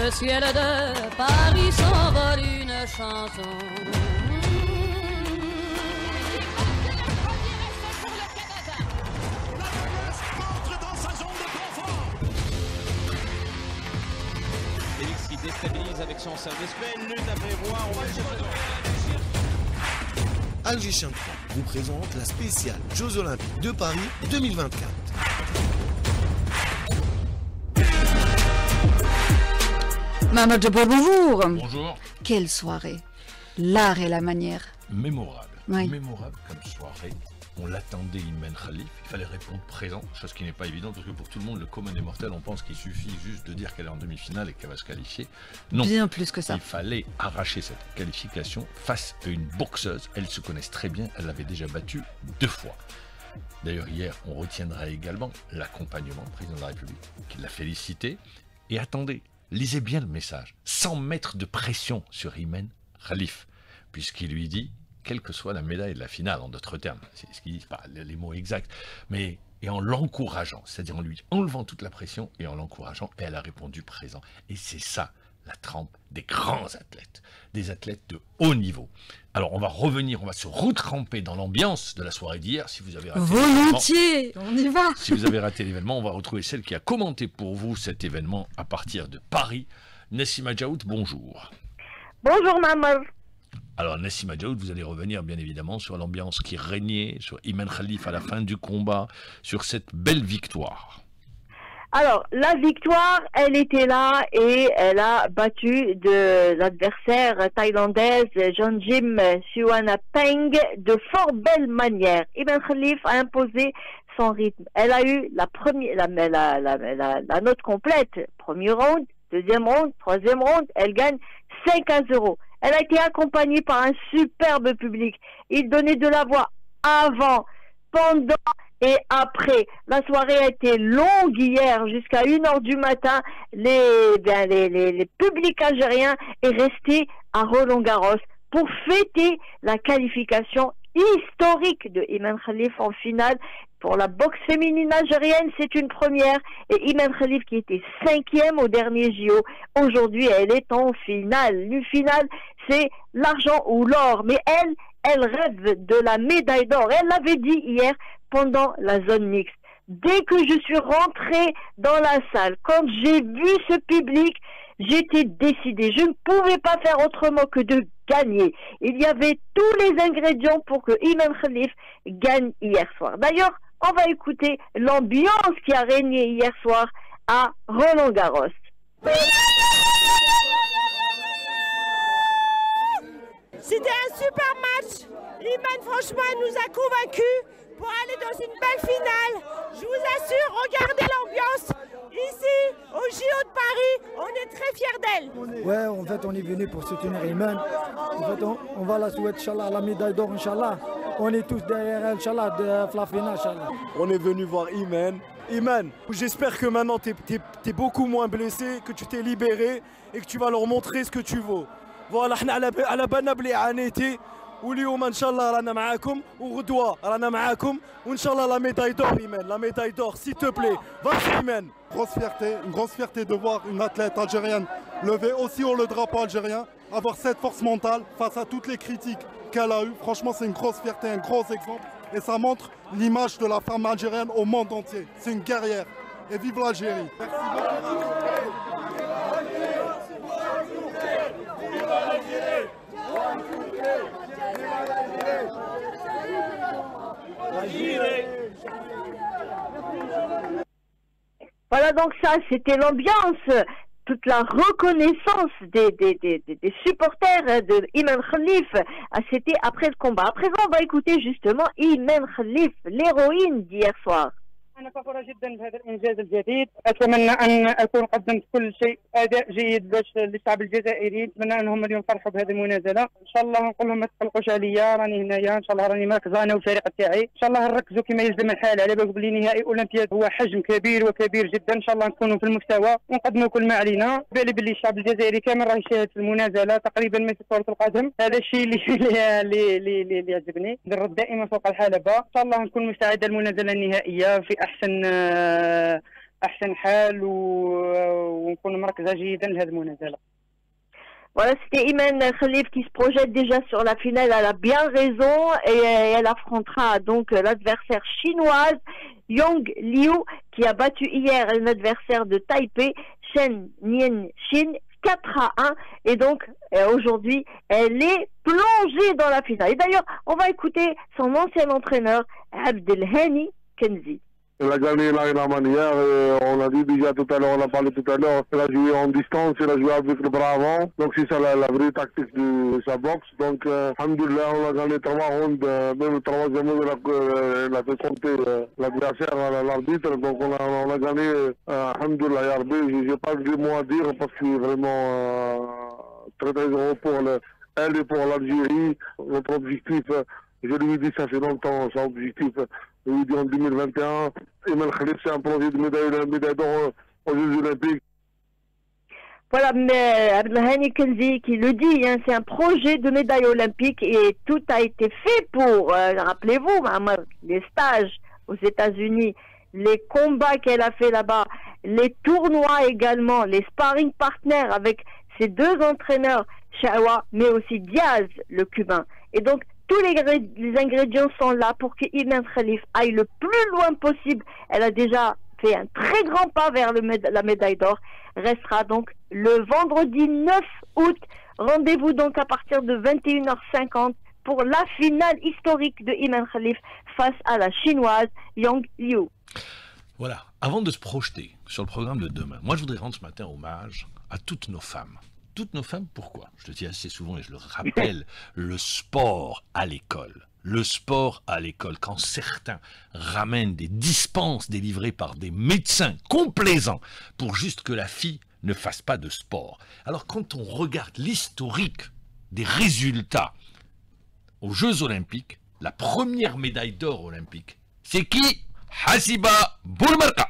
le ciel de Paris s'envole une chanson. Félix qui déstabilise avec son service. Belle lutte à prévoir. Alger 3 vous présente la spéciale Jeux Olympiques de Paris 2024. Maman Djabour, bonjour. Bonjour. Quelle soirée. L'art et la manière. Mémorable. Oui. Mémorable comme soirée. On l'attendait, Imen Khalif. Il fallait répondre présent, chose qui n'est pas évidente parce que pour tout le monde, le commun des mortels, on pense qu'il suffit juste de dire qu'elle est en demi-finale et qu'elle va se qualifier. Non. Bien plus que ça. Il fallait arracher cette qualification face à une boxeuse. Elles se connaissent très bien. Elle l'avait déjà battue 2 fois. D'ailleurs, hier, on retiendra également l'accompagnement du président de la République qui l'a félicité. Et attendez, lisez bien le message, sans mettre de pression sur Imen Khalif, puisqu'il lui dit, quelle que soit la médaille de la finale, en d'autres termes, c'est ce qu'il dit, pas les mots exacts, mais et en l'encourageant, c'est-à-dire en lui enlevant toute la pression et en l'encourageant, et elle a répondu présent. Et c'est ça, la trempe des grands athlètes, des athlètes de haut niveau. Alors on va revenir, on va se retremper dans l'ambiance de la soirée d'hier. Si vous avez raté volontiers, on y va. Si vous avez raté l'événement, on va retrouver celle qui a commenté pour vous cet événement à partir de Paris. Nassima Djaoud, bonjour. Bonjour maman. Alors Nassima Djaoud, vous allez revenir bien évidemment sur l'ambiance qui régnait, sur Imen Khalif à la fin du combat, sur cette belle victoire. Alors, la victoire, elle était là et elle a battu de l'adversaire thaïlandaise Jeonjim Suwanapeng de fort belle manière. Imen Khalif a imposé son rythme. Elle a eu la note complète. Premier round, deuxième round, troisième round, elle gagne 5-0. Elle a été accompagnée par un superbe public. Il donnait de la voix avant, pendant et après. La soirée a été longue hier jusqu'à 1h du matin. Les publics algériens est resté à Roland-Garros pour fêter la qualification historique de Imen Khalif en finale. Pour la boxe féminine algérienne, c'est une première. Et Imen Khalif, qui était 5e au dernier JO, aujourd'hui, elle est en finale. Une finale, c'est l'argent ou l'or. Mais elle rêve de la médaille d'or. Elle l'avait dit hier pendant la zone mixte. Dès que je suis rentrée dans la salle, quand j'ai vu ce public, j'étais décidée. Je ne pouvais pas faire autrement que de gagner. Il y avait tous les ingrédients pour que Imen Khalif gagne hier soir. D'ailleurs, on va écouter l'ambiance qui a régné hier soir à Roland-Garros. C'était un super match. Imen, franchement, elle nous a convaincus pour aller dans une belle finale. Je vous assure, regardez l'ambiance. Ici, au JO de Paris, on est très fiers d'elle. Ouais, en fait, on est venu pour soutenir Imen. En fait, on va la souhaiter, Inch'Allah, la médaille d'or, Inch'Allah. On est tous derrière elle, Inch'Allah, de la finale, Inch'Allah. On est venu voir Imen. Imen, j'espère que maintenant t'es beaucoup moins blessé, que tu t'es libéré et que tu vas leur montrer ce que tu vaux. Voilà, على بالنا بلي عانيتي واليوم ان شاء الله رانا معاكم وغدوه رانا معاكم وان شاء الله la médaille d'or Imen, la médaille d'or s'il te plaît. Vas-y Imen. Une grosse fierté de voir une athlète algérienne lever aussi haut le drapeau algérien, avoir cette force mentale face à toutes les critiques qu'elle a eues. Franchement, c'est une grosse fierté, un gros exemple et ça montre l'image de la femme algérienne au monde entier. C'est une guerrière et vive l'Algérie. Merci beaucoup. Voilà, donc ça, c'était l'ambiance, toute la reconnaissance des supporters de Imen Khalif. C'était après le combat. À présent, on va écouter justement Imen Khalif, l'héroïne d'hier soir. أنا فخورة جدا بهذا الإنجاز الجديد، أتمنى أن أكون قدمت كل شيء أداء جيد باش للشعب الجزائري، أتمنى أنهم اليوم فرحوا بهذه المنازلة، إن شاء الله نقول لهم ما تقلقوش عليا، راني هنايا، إن شاء الله راني مركزة أنا والفريق تاعي، إن شاء الله نركزوا كما يلزم الحال على بلي نهائي أولمبياد هو حجم كبير وكبير جدا، إن شاء الله نكونوا في المستوى ونقدموا كل ما علينا، بالي بلي الشعب الجزائري كامل راه يشاهد في المنازلة تقريبا مثل كرة القدم، هذا الشيء اللي يعجبني، نرد دائما فوق الحلبة، إن شاء الله نكون مستعدة للمنازلة النهائية في أحسن احسن حال ونكون مركزه جيدا لهذه المنازله. Voilà, c'était Iman Khalif qui se projette déjà sur la finale. Elle a bien raison et elle affrontera donc l'adversaire chinoise Yang Liu qui a battu hier un adversaire de Taipei, Shen Nian-Shin, 4-1. Et donc aujourd'hui, elle est plongée dans la finale. Et d'ailleurs, on va écouter son ancien entraîneur Abdelhani Kenzi. Elle a gagné l'Ironman hier, on a dit déjà tout à l'heure, on a parlé tout à l'heure, elle a joué en distance, elle a joué avec le bras avant, donc c'est ça la vraie tactique de sa boxe, donc alhamdoulilah, on a gagné 3 rounds, même le troisième round, elle a fait compter l'adversaire à l'arbitre, donc on a gagné, alhamdoulilah, Yarbi, j'ai pas de mots à dire parce que c'est vraiment très très heureux pour elle et pour l'Algérie, notre objectif, je lui dis ça fait longtemps, son objectif, je lui dis en 2021, Iman Khalif c'est un projet de médaille d'or aux Jeux Olympiques. Voilà, mais Abdelhani Kenzi qui le dit, hein, c'est un projet de médaille olympique et tout a été fait pour, rappelez-vous, les stages aux États-Unis, les combats qu'elle a fait là-bas, les tournois également, les sparring partners avec ses 2 entraîneurs, Shawa, mais aussi Diaz, le cubain. Et donc, tous les ingrédients sont là pour que Iman Khalif aille le plus loin possible. Elle a déjà fait un très grand pas vers la médaille d'or. Restera donc le vendredi 9 août. Rendez-vous donc à partir de 21h50 pour la finale historique de Iman Khalif face à la chinoise Yang Liu. Voilà, avant de se projeter sur le programme de demain, moi je voudrais rendre ce matin hommage à toutes nos femmes. Toutes nos femmes, pourquoi? Je le dis assez souvent et je le rappelle, le sport à l'école. Le sport à l'école, quand certains ramènent des dispenses délivrées par des médecins complaisants pour juste que la fille ne fasse pas de sport. Alors quand on regarde l'historique des résultats aux Jeux Olympiques, la première médaille d'or olympique, c'est qui? Hasiba Boulmarka.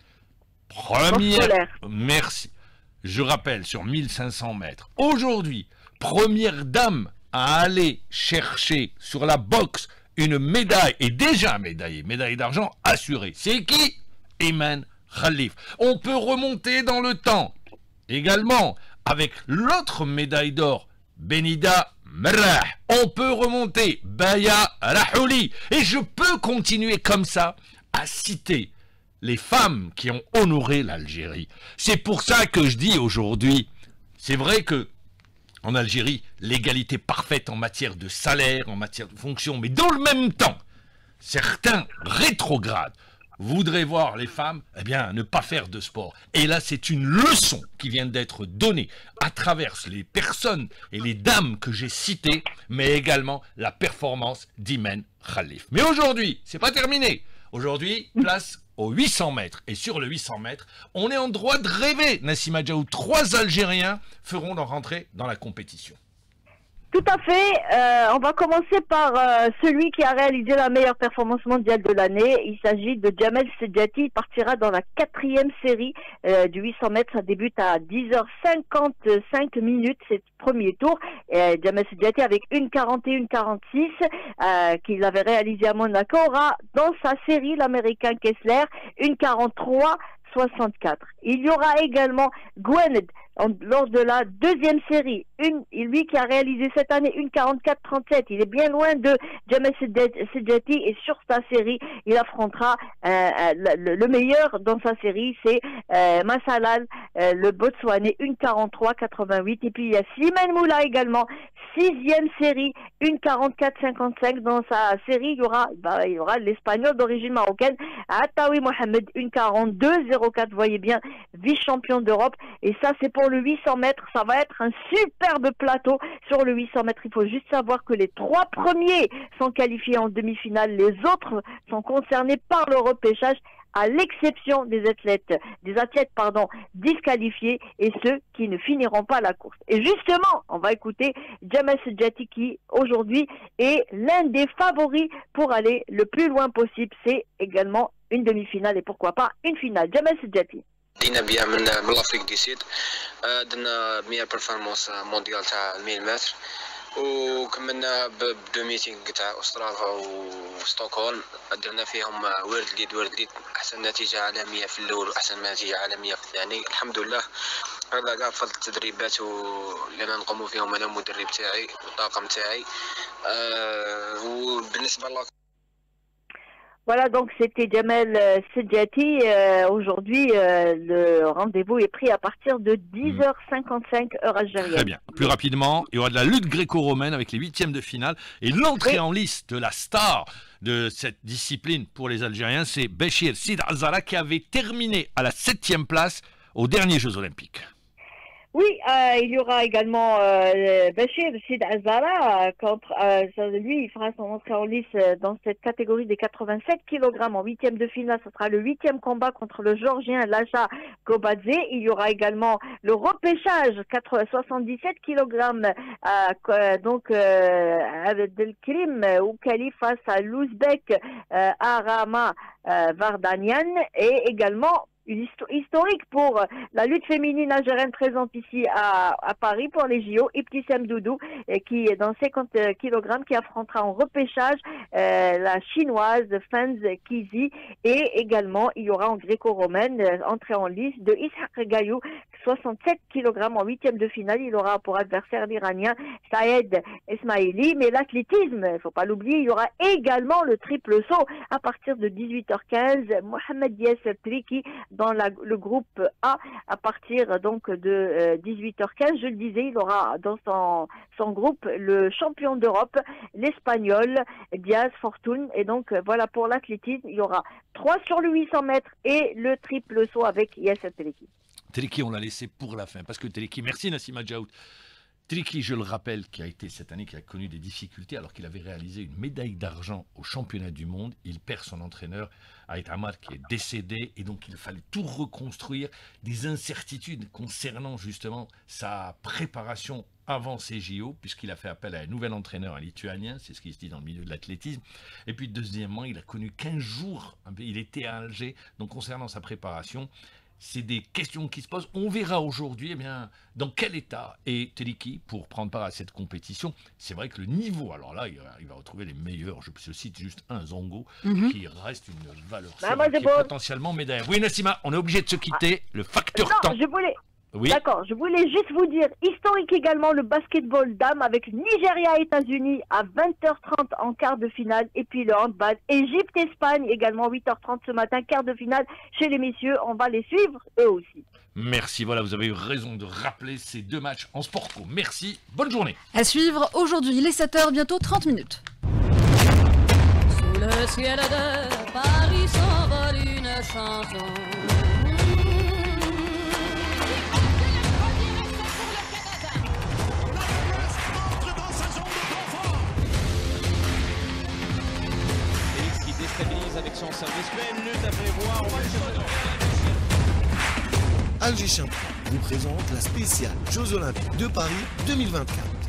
Première, merci. Je rappelle, sur 1500 mètres. Aujourd'hui, première dame à aller chercher sur la boxe une médaille, et déjà médaille d'argent assurée. C'est qui? Iman Khalif. On peut remonter dans le temps. Également, avec l'autre médaille d'or, Benida Merah. On peut remonter, Baya Rahouli. Et je peux continuer comme ça à citer les femmes qui ont honoré l'Algérie. C'est pour ça que je dis aujourd'hui, c'est vrai que en Algérie, l'égalité parfaite en matière de salaire, en matière de fonction, mais dans le même temps, certains rétrogrades voudraient voir les femmes, eh bien, ne pas faire de sport. Et là, c'est une leçon qui vient d'être donnée à travers les personnes et les dames que j'ai citées, mais également la performance d'Iman Khalif. Mais aujourd'hui, c'est pas terminé. Aujourd'hui, place aux 800 mètres. Et sur le 800 mètres, on est en droit de rêver, Nassima Djaou. 3 Algériens feront leur entrée dans la compétition. Tout à fait. On va commencer par celui qui a réalisé la meilleure performance mondiale de l'année. Il s'agit de Jamel Sedjati. Il partira dans la 4e série du 800 mètres. Ça débute à 10h55 minutes. C'est le premier tour. Jamel Sedjati avec 1:41-46 qu'il avait réalisé à Monaco aura dans sa série l'américain Kessler 1:43-64. Il y aura également Gwynedd lors de la 2e série, lui qui a réalisé cette année 1:44-37. Il est bien loin de Jamel Sedjati et sur sa série, il affrontera le meilleur dans sa série, c'est Massalal, le Botswanais, 1:43-88. Et puis il y a Slimane Moula également, 6e série, 1:44-55. Dans sa série, il y aura l'Espagnol d'origine marocaine, Attaoui Mohamed, 1:42-04. Vous voyez bien, vice-champion d'Europe. Et ça, c'est pour le 800 mètres. Ça va être un superbe plateau sur le 800 mètres. Il faut juste savoir que les 3 premiers sont qualifiés en demi-finale. Les autres sont concernés par le repêchage, à l'exception des athlètes disqualifiés et ceux qui ne finiront pas la course. Et justement, on va écouter Jamel Sedjati qui, aujourd'hui, est l'un des favoris pour aller le plus loin possible. C'est également une demi-finale et pourquoi pas une finale. Jamel Sedjati. بدينا بيها من لافريك دي سيد درنا مية بيرفورمانس مونديال تاع 1000 متر وكملنا بدو ميتينغ تاع أستراليا وستوكهولم درنا فيهم وورد ليد أحسن نتيجة عالمية في الأول وأحسن نتيجة عالمية في الثاني الحمد لله. هذا كاع فضل التدريبات اللي نقوموا فيهم أنا والمدرب تاعي والطاقم تاعي وبالنسبة لك. Voilà, donc c'était Jamel Sedjati. Aujourd'hui, le rendez-vous est pris à partir de 10h55 heure algérienne. Très bien. Plus rapidement, il y aura de la lutte gréco-romaine avec les huitièmes de finale. Et l'entrée en lice de la star de cette discipline pour les Algériens, c'est Béchir Sid Azara qui avait terminé à la 7e place aux derniers Jeux Olympiques. Oui, il y aura également Béchir Sid Azara contre lui, il fera son entrée en lice dans cette catégorie des 87 kg en 8e de finale. Ce sera le 8e combat contre le Géorgien Lasha Gobadze. Il y aura également le repêchage 77 kg donc Abdelkrim Oukali face à l'Ouzbek Arama Vardanian et également une historique pour la lutte féminine algérienne présente ici à Paris pour les JO, Ibtissam Doudou, qui est dans 50 kg, qui affrontera en repêchage la chinoise Fenz Kizi, et également il y aura en gréco-romaine entrée en lice de Ishaq Gayou, 67 kg en 8e de finale. Il aura pour adversaire l'Iranien Saïd Esmaili. Mais l'athlétisme, il ne faut pas l'oublier, il y aura également le triple saut à partir de 18h15. Mohamed Dias Triki dans le groupe A à partir donc de 18h15. Je le disais, il aura dans son groupe le champion d'Europe, l'Espagnol Diaz Fortune. Et donc voilà pour l'athlétisme, il y aura 3 sur le 800 mètres et le triple saut avec Yasser Triki. Triki, on l'a laissé pour la fin, parce que Triki, merci Nassima Djaoud. Triki, je le rappelle, qui a été cette année, qui a connu des difficultés, alors qu'il avait réalisé une médaille d'argent au championnat du monde. Il perd son entraîneur, Aït Amar, qui est décédé, et donc il fallait tout reconstruire, des incertitudes concernant justement sa préparation avant ses JO, puisqu'il a fait appel à un nouvel entraîneur, un lituanien, c'est ce qui se dit dans le milieu de l'athlétisme. Et puis deuxièmement, il a connu 15 jours, il était à Alger, donc concernant sa préparation, c'est des questions qui se posent. On verra aujourd'hui eh bien, dans quel état est Triki pour prendre part à cette compétition. C'est vrai que le niveau, alors là, il va retrouver les meilleurs. Je cite juste un Zongo qui reste une valeur sûre, qui est potentiellement médaille. Oui, Nassima, on est obligé de se quitter. Le facteur temps. Oui. D'accord, je voulais juste vous dire, historique également le basketball dames avec Nigeria-États-Unis à 20h30 en quart de finale, et puis le handball Égypte-Espagne également 8h30 ce matin, quart de finale chez les messieurs, on va les suivre eux aussi. Merci, voilà, vous avez eu raison de rappeler ces deux matchs en Sportco. Merci, bonne journée. À suivre aujourd'hui, les 7h, bientôt 30 minutes. Sous le ciel de Paris s'envole une chanson. Avec son service, belle lutte à prévoir. Alger Champion vous présente la spéciale Jeux Olympiques de Paris 2024.